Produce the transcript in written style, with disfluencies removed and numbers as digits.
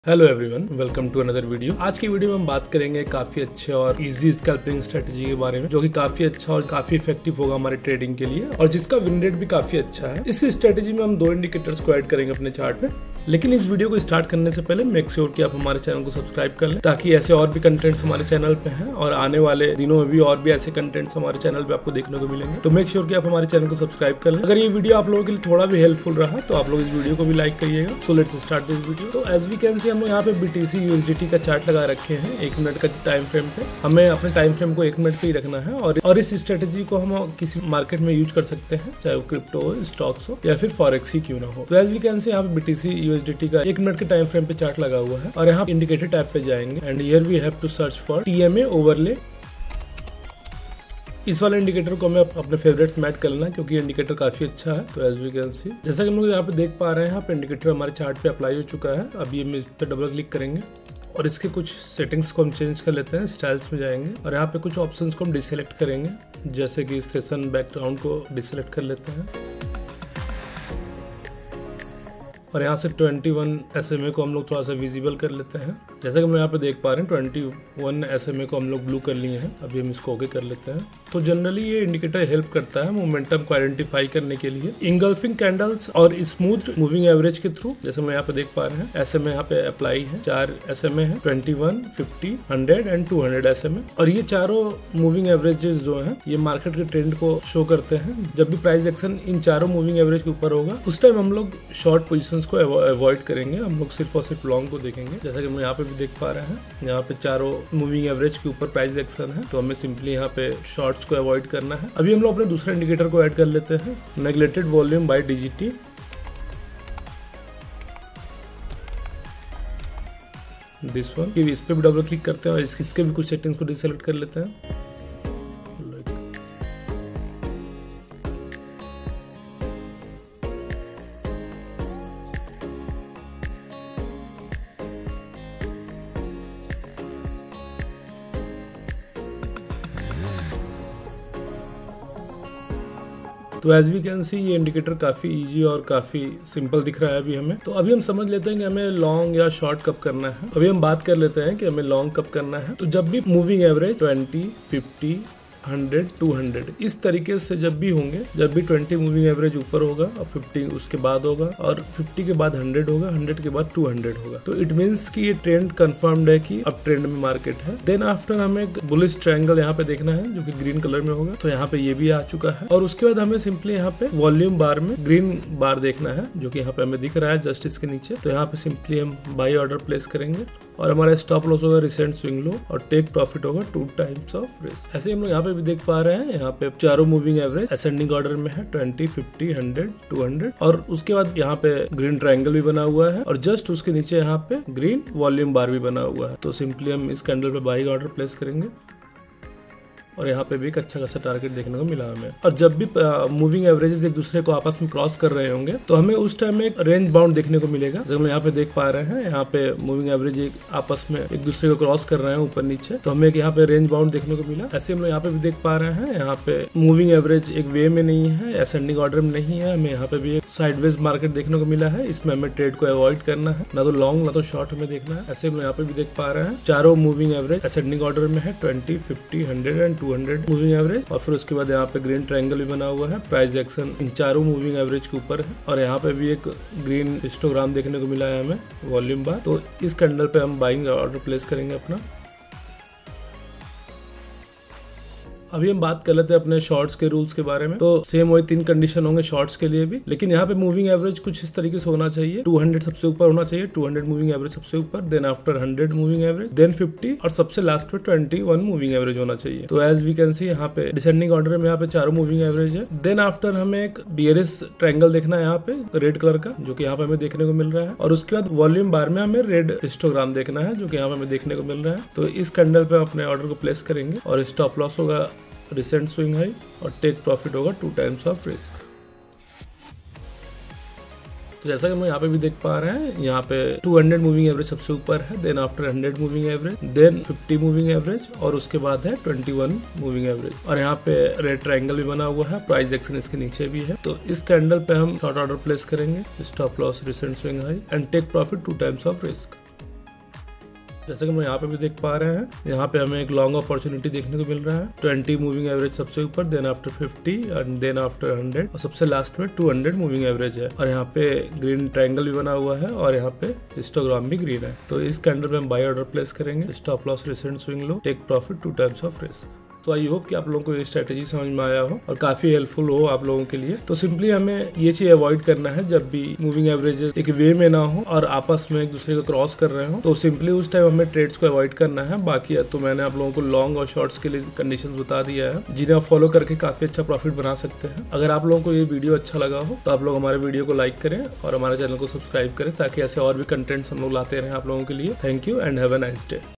Hello everyone, welcome to another video. आज की video में हम बात करेंगे काफी अच्छे और इजी स्कैल्पिंग स्ट्रेटजी के बारे में, जो कि काफी अच्छा और काफी इफेक्टिव होगा हमारे ट्रेडिंग के लिए और जिसका विन रेट भी काफी अच्छा है। इस स्ट्रेटजी में हम दो इंडिकेटर्स को ऐड करेंगे अपने चार्ट में। लेकिन इस वीडियो को स्टार्ट करने से पहले मेक श्योर कि आप हमारे चैनल को सब्सक्राइब कर लें, ताकि ऐसे और भी कंटेंट्स हमारे चैनल पे हैं और आने वाले दिनों में भी और भी ऐसे कंटेंट्स हमारे चैनल पे आपको देखने को मिलेंगे। तो मेक श्योर कि आप हमारे चैनल को सब्सक्राइब कर लें। अगर ये वीडियो आप लोगों के लिए थोड़ा भी हेल्पफुल रहा तो आप लोग इस वीडियो को भी लाइक करिएगा। So let's start this video. तो एज वी कैन सी हम लोग यहाँ पे BTC USDT का चार्ट लगा रखे हैं 1 मिनट का टाइम फ्रेम पे। हमें अपने टाइम फ्रेम को 1 मिनट पे ही रखना है और इस स्ट्रेटजी को हम किसी मार्केट में यूज कर सकते हैं, चाहे वो क्रिप्टो हो, स्टॉक्स हो या फिर फॉरेक्स ही क्यों ना हो। तो एज वी कैन सी यहाँ पे BTC USDT का 1 मिनट के टाइम फ्रेम पे चार्ट लगा हुआ है और यहाँ इंडिकेटर टैब पे जाएंगे and here we have to search for TMA overlay. इस वाले इंडिकेटर को हमें अपने फेवरेट्स में ऐड कर लेना, क्योंकि इंडिकेटर काफी अच्छा है। तो एज वी कैन सी, जैसा कि हम लोग यहाँ पे देख पा रहे हैं, यहाँ पे इंडिकेटर हमारे चार्ट पे अप्लाई हो चुका है। अभी हम इस पे डबल क्लिक करेंगे और इसके कुछ सेटिंग्स को हम चेंज कर लेते हैं। स्टाइल्स में जाएंगे और यहाँ पे कुछ ऑप्शंस को हम डिसेलेक्ट करेंगे, जैसे कि सेशन बैकग्राउंड को डिसेलेक्ट कर लेते हैं और यहाँ से 21 SMA को हम लोग थोड़ा सा विजिबल कर लेते हैं। जैसा कि हम यहाँ पे देख पा रहे हैं 21 SMA को हम लोग ब्लू कर लिए हैं। अभी हम इसको ओके कर लेते हैं। तो जनरली ये इंडिकेटर हेल्प करता है मोमेंटम को आइडेंटिफाई करने के लिए इंगल्फिंग कैंडल्स और स्मूथ मूविंग एवरेज के थ्रू। जैसे हम यहाँ पे देख पा रहे हैं SMA यहाँ पे अप्लाई है, 4 SMA है, 21, 50, 100 एंड 200 SMA। और ये चारों मूविंग एवरेजेस जो है ये मार्केट के ट्रेंड को शो करते हैं। जब भी प्राइस एक्शन इन चारों मूविंग एवरेज के ऊपर होगा उस टाइम हम लोग शॉर्ट पोजिशन को अवॉइड करेंगे। हम लोग सिर्फ और सिर्फ लॉन्ग को देखेंगे। जैसा कि हम यहाँ पे भी देख पा रहे हैं, यहाँ पे चारों मूविंग एवरेज के ऊपर प्राइस एक्शन है, तो हमें सिंपली यहाँ पे शॉर्ट्स को अवॉइड करना है। अभी हम लोग अपने दूसरे इंडिकेटर को ऐड कर लेते हैं, neglected volume by DGT। This one, इस पे भी डबल क्लिक करते हैं और इसके भी कुछ सेटिंग्स को डिसेलेक्ट कर लेते हैं। तो एज वी कैन सी ये इंडिकेटर काफी इजी और काफी सिंपल दिख रहा है अभी हमें। तो अभी हम समझ लेते हैं कि हमें लॉन्ग या शॉर्ट कब करना है। अभी हम बात कर लेते हैं कि हमें लॉन्ग कब करना है। तो जब भी मूविंग एवरेज 20, 50, 100, 200 इस तरीके से जब भी होंगे, जब भी 20 मूविंग एवरेज ऊपर होगा और 50 उसके बाद होगा और 50 के बाद 100 होगा, 100 के बाद 200 होगा, तो इट मींस कि ये ट्रेंड कंफर्म्ड है कि अब ट्रेंड में मार्केट है। देन आफ्टर हमें बुलिश ट्रायंगल यहाँ पे देखना है, जो कि ग्रीन कलर में होगा। तो यहाँ पे ये भी आ चुका है और उसके बाद हमें सिंपली यहाँ पे वॉल्यूम बार में ग्रीन बार देखना है, जो कि यहाँ पे हमें दिख रहा है जस्ट इसके नीचे। तो यहाँ पे सिंपली हम बाई ऑर्डर प्लेस करेंगे और हमारा स्टॉप लॉस होगा रिसेंट स्विंग लो और टेक प्रॉफिट होगा 2 टाइम्स ऑफ रिस्क। ऐसे हम लोग यहाँ पे भी देख पा रहे हैं, यहाँ पे चारों मूविंग एवरेज असेंडिंग ऑर्डर में है, 20, 50, 100, 200 और उसके बाद यहाँ पे ग्रीन ट्रायंगल भी बना हुआ है और जस्ट उसके नीचे यहाँ पे ग्रीन वॉल्यूम बार भी बना हुआ है। तो सिंपली हम इस कैंडल पे बाई ऑर्डर प्लेस करेंगे और यहाँ पे भी एक अच्छा खासा टारगेट देखने को मिला हमें। और जब भी मूविंग एवरेजेस एक दूसरे को आपस में क्रॉस कर रहे होंगे तो हमें उस टाइम में एक रेंज बाउंड देखने को मिलेगा। जब हम यहाँ पे देख पा रहे हैं, यहाँ पे मूविंग एवरेज एक आपस में एक दूसरे को क्रॉस कर रहे हैं ऊपर नीचे, तो हमें एक यहाँ पे रेंज बाउंड देखने को मिला। ऐसे हम लोग यहाँ पे भी देख पा रहे हैं, यहाँ पे मूविंग एवरेज एक वे में नहीं है, असेंडिंग ऑर्डर में नहीं है, हमें यहाँ पे भी एक साइडवेज मार्केट देखने को मिला है। इसमें हमें ट्रेड को अवॉइड करना है, ना तो लॉन्ग ना तो शॉर्ट हमें देखना है। ऐसे हम यहाँ पे भी देख पा रहे हैं, चारों मूविंग एवरेज असेंडिंग ऑर्डर में है, 20, 50, 100 एंड 200 मूविंग एवरेज। और फिर उसके बाद यहाँ पे ग्रीन ट्रायंगल भी बना हुआ है, प्राइस एक्शन इन चारों मूविंग एवरेज के ऊपर है और यहाँ पे भी एक ग्रीन हिस्टोग्राम देखने को मिला है हमें वॉल्यूम बार। तो इस कैंडल पे हम बाइंग ऑर्डर प्लेस करेंगे अपना। अभी हम बात कर लेते हैं अपने शॉर्ट्स के रूल्स के बारे में। तो सेम वही 3 कंडीशन होंगे शॉर्ट्स के लिए भी, लेकिन यहाँ पे मूविंग एवरेज कुछ इस तरीके से होना चाहिए, 200 सबसे ऊपर होना चाहिए, 200 मूविंग एवरेज सबसे ऊपर, then after 100 moving average, then 50 और सबसे लास्ट में 21 मूविंग एवरेज होना चाहिए। तो एज वी कैन सी यहाँ पे डिसेंडिंग ऑर्डर में यहाँ पे चारों मूविंग एवरेज है। देन आफ्टर हमें एक बियरिश ट्रायंगल देखना है यहाँ पे रेड कलर का, जो कि यहाँ पे हमें देखने को मिल रहा है और उसके बाद वॉल्यूम बार में हमें रेड हिस्टोग्राम देखना है, जो कि यहाँ पे हमें देखने को मिल रहा है। तो इस कैंडल पे अपने ऑर्डर को प्लेस करेंगे और स्टॉप लॉस होगा रिसेंट स्विंग हाई और टेक प्रॉफिट होगा 2 टाइम्स ऑफ रिस्क। तो जैसा कि हम यहाँ पे भी देख पा रहे हैं, यहाँ पे 200 मूविंग एवरेज सबसे ऊपर है, then after 100 moving average, then 50 moving average और उसके बाद है 21 मूविंग एवरेज और यहाँ पे रेड ट्रायंगल भी बना हुआ है, प्राइस एक्शन इसके नीचे भी है। तो इस कैंडल पे हम शॉर्ट ऑर्डर प्लेस करेंगे, stop loss recent swing high and take profit 2 times of risk. जैसे कि हम यहाँ पे भी देख पा रहे हैं, यहाँ पे हमें एक लॉन्ग अपॉर्चुनिटी देखने को मिल रहा है। 20 मूविंग एवरेज सबसे ऊपर, then after 50 and then after 100 और सबसे लास्ट में 200 मूविंग एवरेज है। और यहाँ पे ग्रीन ट्रायंगल भी बना हुआ है और यहाँ पे हिस्टोग्राम भी ग्रीन है। तो इस कैंडल में हम बाय ऑर्डर प्लेस करेंगे। Stop loss, recent swing low, take profit 2 times of risk. तो आई होप कि आप लोगों को ये स्ट्रेटेजी समझ में आया हो और काफी हेल्पफुल हो आप लोगों के लिए। तो सिंपली हमें ये चीज अवॉइड करना है, जब भी मूविंग एवरेजेस एक वे में ना हो और आपस में एक दूसरे को क्रॉस कर रहे हो, तो सिंपली उस टाइम हमें ट्रेड्स को अवॉइड करना है। बाकी तो मैंने आप लोगों को लॉन्ग और शॉर्ट्स के लिए कंडीशंस बता दिया है, जिन्हें आप फॉलो करके काफी अच्छा प्रॉफिट बना सकते हैं। अगर आप लोगों को ये वीडियो अच्छा लगा हो तो आप लोग हमारे वीडियो को लाइक करें और हमारे चैनल को सब्सक्राइब करें, ताकि ऐसे और भी कंटेंट्स हम लोग लाते रहें आप लोगों के लिए। Thank you and have a nice day.